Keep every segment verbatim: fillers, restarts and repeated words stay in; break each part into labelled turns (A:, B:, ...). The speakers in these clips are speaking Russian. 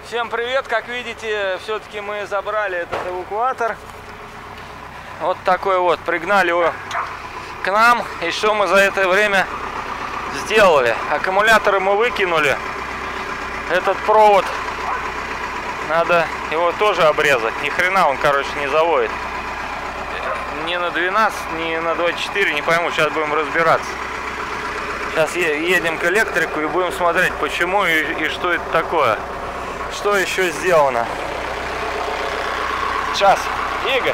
A: Всем привет! Как видите, все-таки мы забрали этот эвакуатор. Вот такой вот. Пригнали его к нам. И что мы за это время сделали? Аккумуляторы мы выкинули. Этот провод надо его тоже обрезать. Ни хрена он, короче, не заводит. Ни на двенадцать, ни на двадцать четыре, не пойму. Сейчас будем разбираться. Сейчас едем к электрику и будем смотреть, почему и, и что это такое. Что еще сделано? Сейчас, Игорь.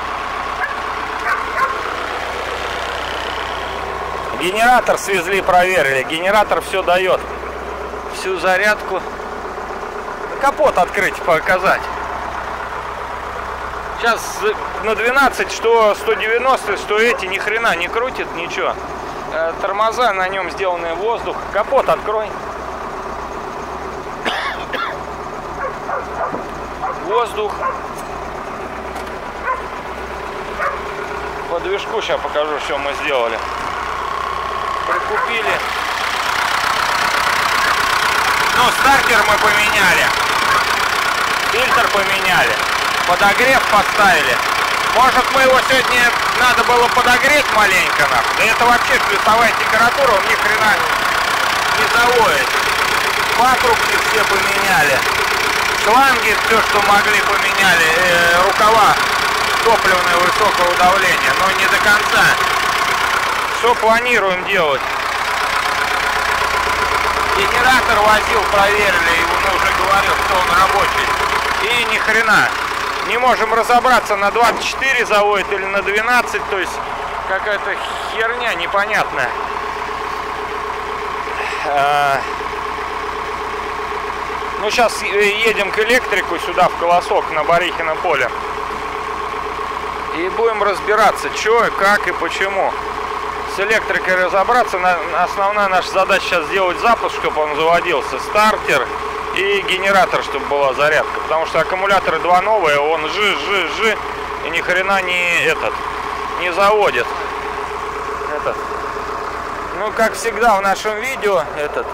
A: Генератор свезли, проверили. Генератор все дает. Всю зарядку. Капот открыть, показать. Сейчас на двенадцать, что сто девяносто, что эти, ни хрена не крутит, ничего. Тормоза на нем сделаны воздух. Капот открой. Воздух. По движку сейчас покажу, что мы сделали. Прикупили. Ну, стартер мы поменяли. Фильтр поменяли. Подогрев поставили. Может, мы его сегодня надо было подогреть маленько, нахуй. Да это вообще плюсовая температура, он ни хрена не заводит. Патрубки все поменяли. Шланги, все, что могли, поменяли. Э, рукава топливные высокого давления, но не до конца. Что планируем делать? Генератор возил, проверили, ему уже говорил, что он рабочий. И ни хрена. Не можем разобраться, на двадцать четыре заводит или на двенадцать, то есть какая-то херня непонятная. Ну, сейчас едем к электрику сюда, в Колосок, на Барихино поле. И будем разбираться, что, как и почему. С электрикой разобраться. Основная наша задача сейчас сделать запуск, чтобы он заводился. Стартер и генератор, чтобы была зарядка. Потому что аккумуляторы два новые, он жи-жи-жи, и ни хрена не этот, не заводит. Этот. Ну, как всегда в нашем видео, этот...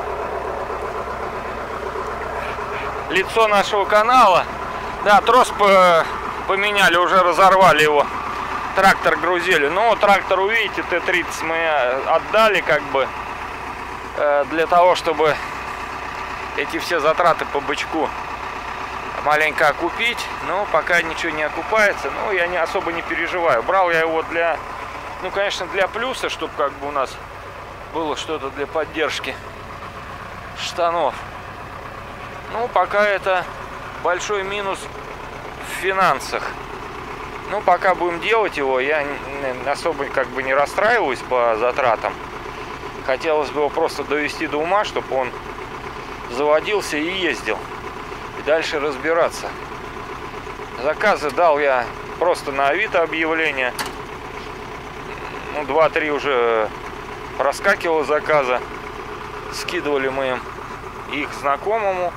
A: лицо нашего канала. Да, трос поменяли, уже разорвали его. Трактор грузили. Ну, трактор, увидите, Т тридцать мы отдали, как бы, для того, чтобы эти все затраты по бычку маленько окупить. Но пока ничего не окупается. Ну, я не особо не переживаю. Брал я его для, ну, конечно, для плюса, чтобы как бы у нас было что-то для поддержки штанов. Ну, пока это большой минус в финансах. Ну, пока будем делать его, я особо как бы не расстраиваюсь по затратам. Хотелось бы его просто довести до ума, чтобы он заводился и ездил. И дальше разбираться. Заказы дал я просто на Авито объявление. Ну, два-три уже проскакивало заказа. Скидывали мы им их знакомому.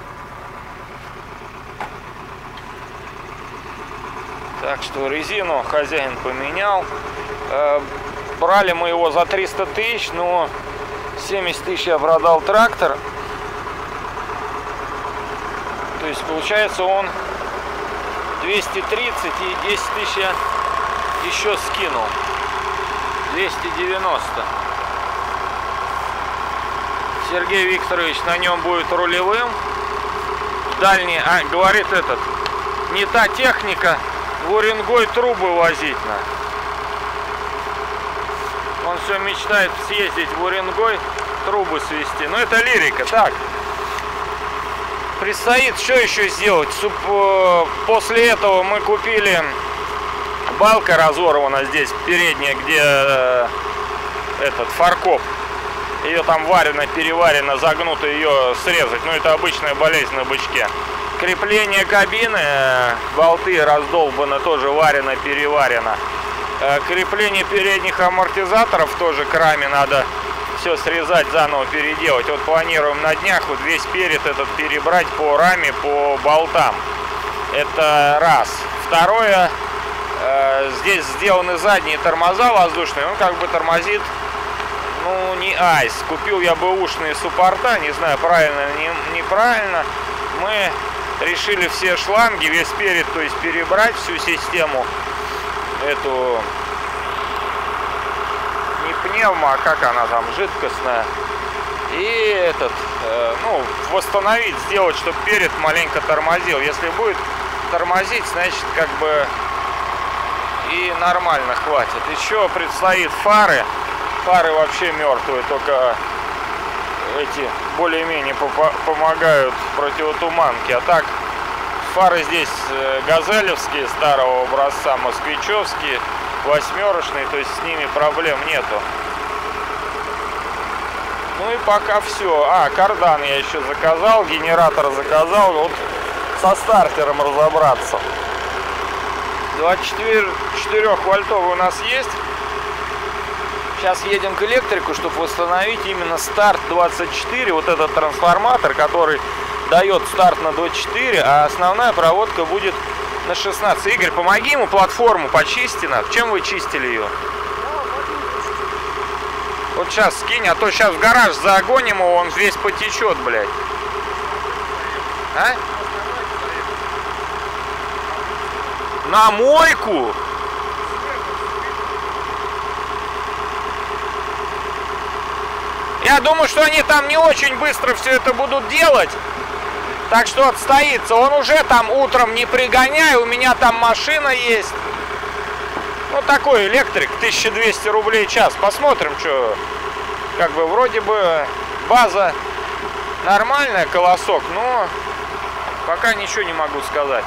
A: Так что резину хозяин поменял. Э, брали мы его за триста тысяч, но семьдесят тысяч я продал трактор. То есть получается он двести тридцать, и десять тысяч я еще скинул. двести девяносто. Сергей Викторович на нем будет рулевым. Дальний, а, говорит этот, не та техника. В Уренгой трубы возить надо. Он все мечтает съездить в Уренгой, трубы свести. Но это лирика, так. Предстоит что еще сделать? После этого мы купили, балка разорвана здесь, передняя, где этот фаркоп. Ее там варено, переварено, загнуто, ее срезать. Ну, это обычная болезнь на бычке. Крепление кабины, болты раздолбаны, тоже варено, переварено. Крепление передних амортизаторов тоже к раме надо все срезать, заново переделать. Вот планируем на днях вот весь перед этот перебрать по раме, по болтам. Это раз. Второе, здесь сделаны задние тормоза воздушные, он как бы тормозит, ну, не айс. Купил я бэушные суппорта, не знаю, правильно или неправильно. Мы решили все шланги, весь перед, то есть перебрать всю систему эту, не пневмо, а как она там, жидкостная. И этот, э, ну, восстановить, сделать, чтобы перед маленько тормозил. Если будет тормозить, значит, как бы и нормально хватит. Еще предстоит фары. Фары вообще мертвые, только эти более-менее помогают противотуманке. А так, фары здесь газелевские, старого образца, москвичевские, восьмерочные, то есть с ними проблем нету. Ну и пока все. А, кардан я еще заказал, генератор заказал. Вот со стартером разобраться. двадцать четыре вольтовый у нас есть. Сейчас едем к электрику, чтобы восстановить именно старт двадцать четыре. Вот этот трансформатор, который дает старт на двадцать четыре, а основная проводка будет на шестнадцать. Игорь, помоги ему платформу почисти. Чем вы чистили ее? Вот сейчас скинь, а то сейчас в гараж загоним его, он весь потечет, блядь. А? На мойку? Я думаю, что они там не очень быстро все это будут делать. Так что отстоится. Он уже там утром не пригоняй, у меня там машина есть. Ну, такой электрик, тысяча двести рублей в час. Посмотрим, что. Как бы вроде бы база нормальная, колосок, но пока ничего не могу сказать.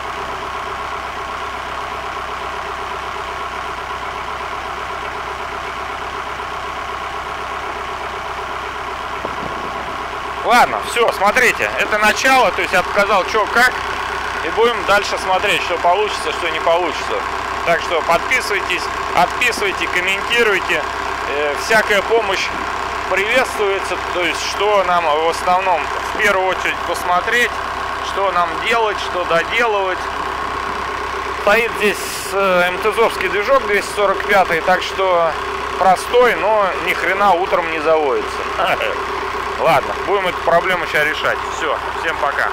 A: Ладно, все, смотрите, это начало, то есть я показал, что как, и будем дальше смотреть, что получится, что не получится. Так что подписывайтесь, отписывайте, комментируйте. Э, всякая помощь приветствуется, то есть что нам в основном в первую очередь посмотреть, что нам делать, что доделывать. Стоит здесь э, МТЗовский движок двести сорок пять, так что простой, но ни хрена утром не заводится. Ладно, будем эту проблему сейчас решать. Все, всем пока.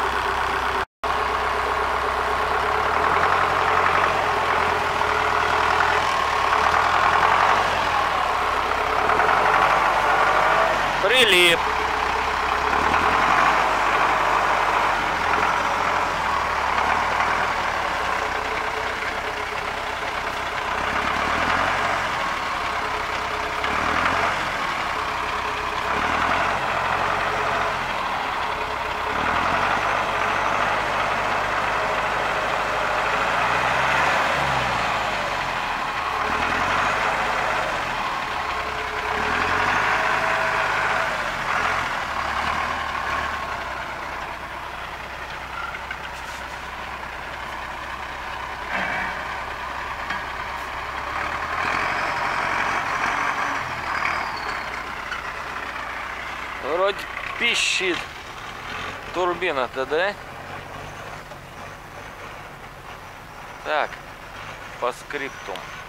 A: Прилип. Вроде пищит турбина-то, да? Так, по скрипту.